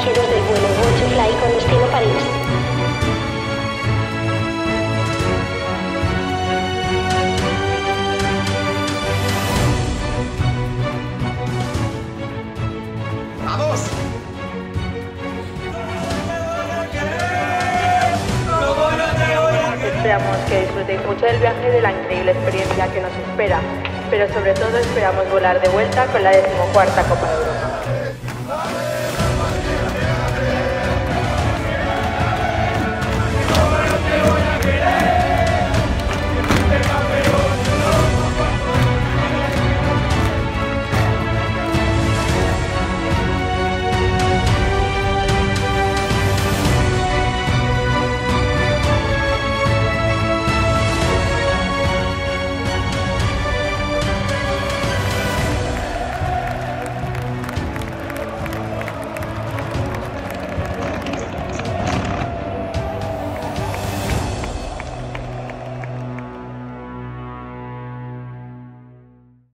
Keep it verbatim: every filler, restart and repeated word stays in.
pasajeros del vuelo Butterfly con destino París. ¡Vamos! Esperamos que disfrutéis mucho del viaje y de la increíble experiencia que nos espera, pero sobre todo esperamos volar de vuelta con la decimocuarta Copa Euro.